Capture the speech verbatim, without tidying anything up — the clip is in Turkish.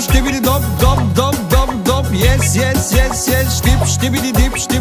Stibidi dop dop dop dop dop. Yes yes yes yes. Stip stibidi dip stip.